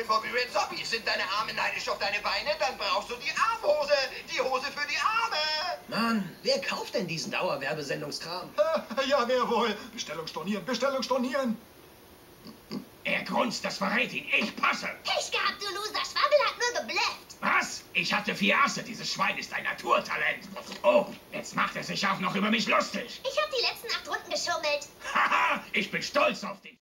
bin Bobby Red Zombie. Sind deine Arme neidisch auf deine Beine? Dann brauchst du die Armhose. Die Hose für die Arme. Mann, wer kauft denn diesen Dauerwerbesendungskram? Ja, wer wohl? Bestellung stornieren, Bestellung stornieren. Er grunzt, das verrät ihn. Ich passe. Pech gehabt, du Loser. Schwabbel hat nur geblufft. Was? Ich hatte 4 Asse. Dieses Schwein ist ein Naturtalent. Oh, jetzt macht er sich auch noch über mich lustig. Ich habe die letzten 8 Runden geschummelt. Haha, ich bin stolz auf dich.